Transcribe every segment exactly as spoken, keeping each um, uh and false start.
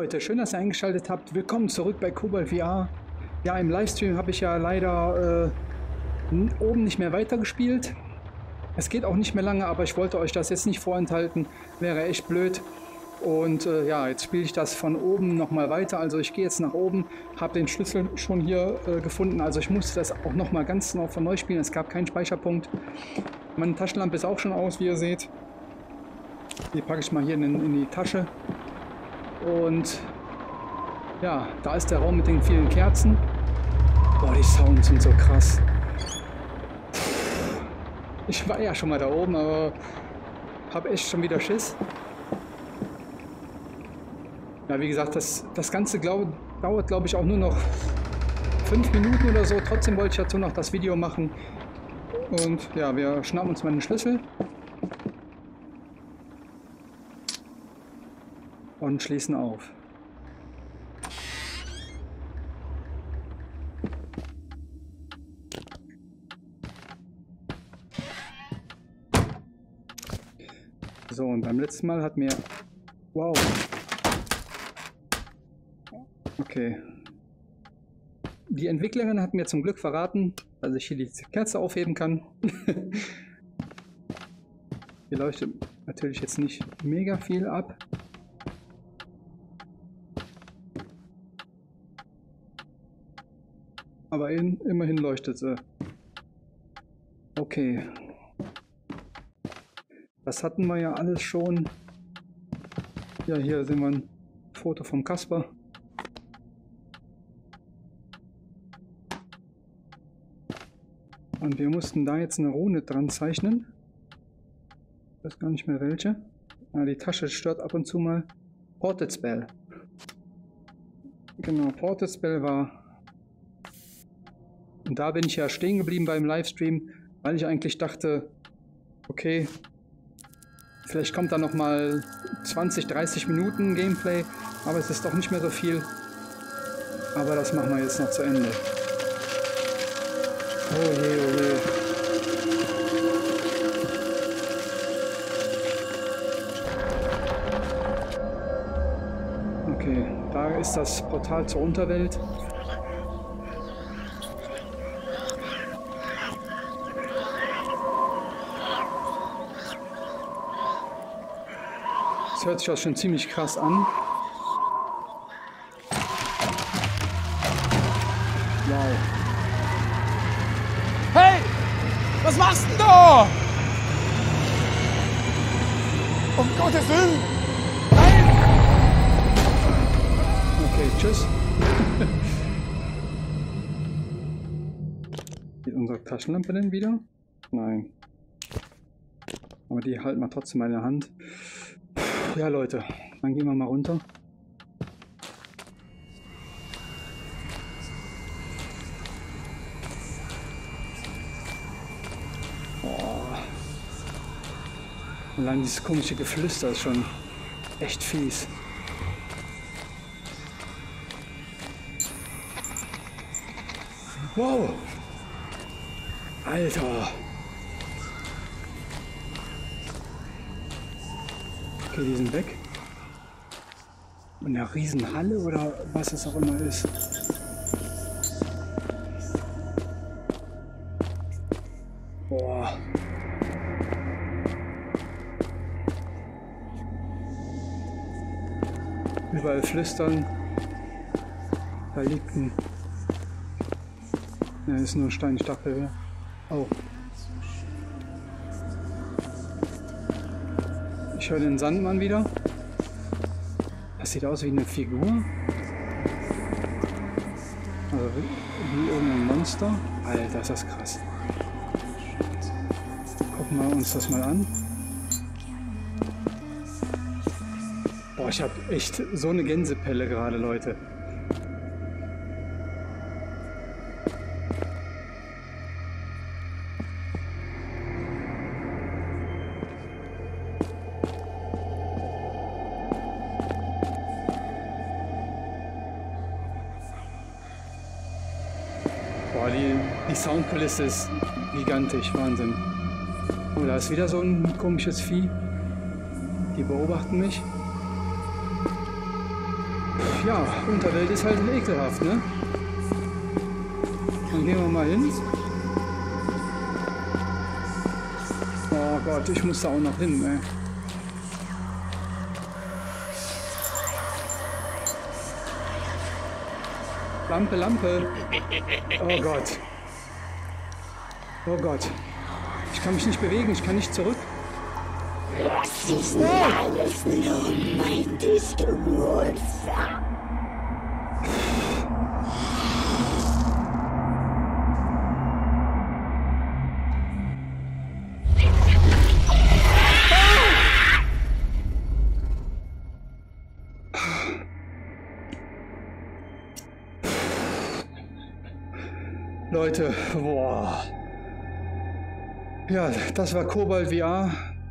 Leute, schön, dass ihr eingeschaltet habt. Willkommen zurück bei Cobalt V R. Ja, im Livestream habe ich ja leider äh, oben nicht mehr weitergespielt. Es geht auch nicht mehr lange, aber ich wollte euch das jetzt nicht vorenthalten. Wäre echt blöd. Und äh, ja, jetzt spiele ich das von oben nochmal weiter. Also ich gehe jetzt nach oben, habe den Schlüssel schon hier äh, gefunden. Also ich musste das auch nochmal ganz noch von neu spielen. Es gab keinen Speicherpunkt. Meine Taschenlampe ist auch schon aus, wie ihr seht. Die packe ich mal hier in, in die Tasche. Und ja, da ist der Raum mit den vielen Kerzen. Boah, die Sounds sind so krass. Ich war ja schon mal da oben, aber habe echt schon wieder Schiss. Ja, wie gesagt, das, das Ganze glaub, dauert, glaube ich, auch nur noch fünf Minuten oder so. Trotzdem wollte ich dazu noch das Video machen. Und ja, wir schnappen uns mal den Schlüssel. Und schließen auf. So, und beim letzten Mal hat mir... Wow. Okay. Die Entwicklerin hat mir zum Glück verraten, dass ich hier die Kerze aufheben kann. Hier leuchtet natürlich jetzt nicht mega viel ab. Aber in, immerhin leuchtet sie. Okay. Das hatten wir ja alles schon. Ja, hier sehen wir ein Foto vom Kasper. Und wir mussten da jetzt eine Rune dran zeichnen. Ich weiß gar nicht mehr welche. Ah, die Tasche stört ab und zu mal. Ported Spell. Genau, Ported Spell war... Und da bin ich ja stehen geblieben beim Livestream, weil ich eigentlich dachte, okay, vielleicht kommt da noch mal zwanzig, dreißig Minuten Gameplay, aber es ist doch nicht mehr so viel. Aber das machen wir jetzt noch zu Ende. Oh je, oh je. Okay, da ist das Portal zur Unterwelt. Das hört sich auch schon ziemlich krass an. Wow. Hey! Was machst denn du? Um Gottes Willen! Nein! Okay, tschüss. Geht unsere Taschenlampe denn wieder? Nein. Aber die halten wir trotzdem mal in der Hand. Ja, Leute, dann gehen wir mal runter. Oh. Allein dieses komische Geflüster ist schon echt fies. Wow! Alter! Okay, die sind weg. In der Riesenhalle oder was es auch immer ist. Boah. Überall flüstern. Da liegt ein... Ja, ist nur ein Steinstachel. Oh. Ich höre den Sandmann wieder. Das sieht aus wie eine Figur. Also wie, wie irgendein Monster. Alter, ist das krass. Gucken wir uns das mal an. Boah, ich habe echt so eine Gänsepelle gerade, Leute. Boah, die, die Soundkulisse ist gigantisch, Wahnsinn. Oh, da ist wieder so ein komisches Vieh. Die beobachten mich. ja, Unterwelt ist halt ekelhaft, ne? Dann gehen wir mal hin. Oh Gott, ich muss da auch noch hin, ey. Lampe, Lampe. Oh Gott. Oh Gott. Ich kann mich nicht bewegen, ich kann nicht zurück. Das ist alles nur, meintest du nur. Leute, boah. Ja, das war Cobalt V R.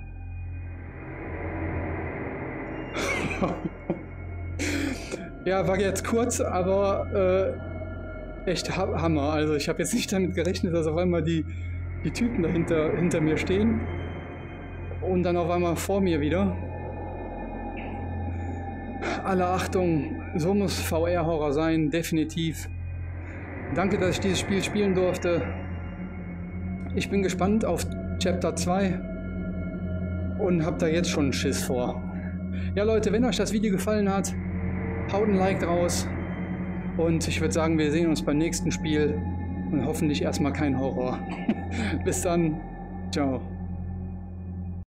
Ja, war jetzt kurz, aber äh, echt Hammer. Also ich habe jetzt nicht damit gerechnet, dass auf einmal die, die Typen dahinter hinter mir stehen und dann auf einmal vor mir wieder. Alle Achtung, so muss V R-Horror sein, definitiv. Danke, dass ich dieses Spiel spielen durfte. Ich bin gespannt auf Chapter zwei und habe da jetzt schon einen Schiss vor. Ja Leute, wenn euch das Video gefallen hat, haut ein Like draus und ich würde sagen, wir sehen uns beim nächsten Spiel und hoffentlich erstmal kein Horror. Bis dann, ciao.